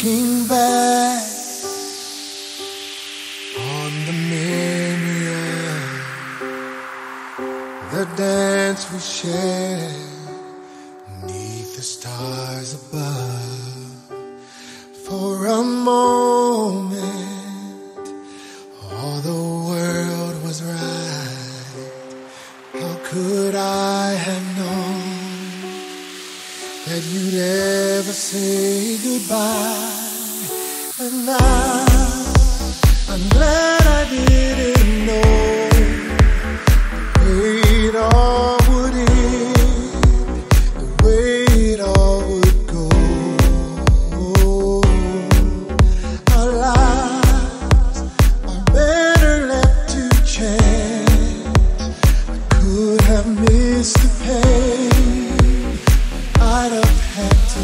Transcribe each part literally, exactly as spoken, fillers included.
Looking back on the memory of the dance we shared beneath the stars above. For a moment, all the world was right. How could I have known that you'd ever say goodbye? And now I'm glad I didn't know the way it all would end, the way it all would go. Our lives are better left to chance. I could have missed the pain, I'd have had to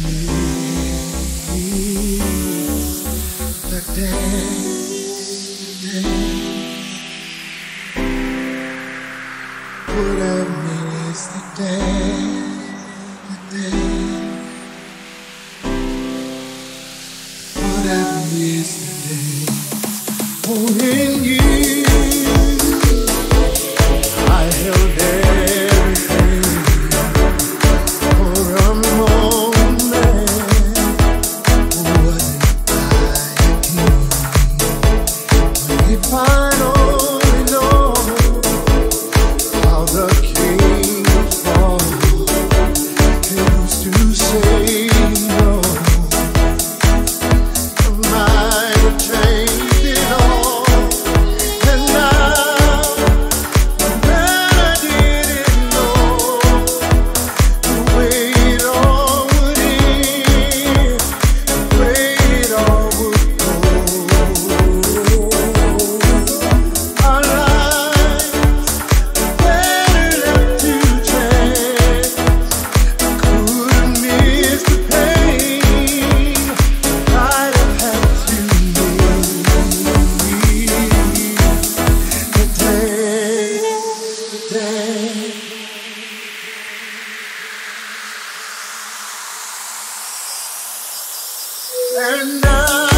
miss the dance, the dance. Would have missed the dance, the dance. Would have missed the dance. Holding you, I held everything for a moment. Wasn't I a king? If I only know how the kings fall, used to say no. I might have changed it all, and now that I didn't know the way it all would end, the way it all would go. Our lives better left to chance. I couldn't miss the pain, I'd have had to miss the dance, the dance. And now